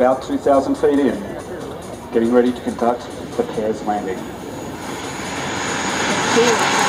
About 2,000 feet in, getting ready to conduct the pairs landing.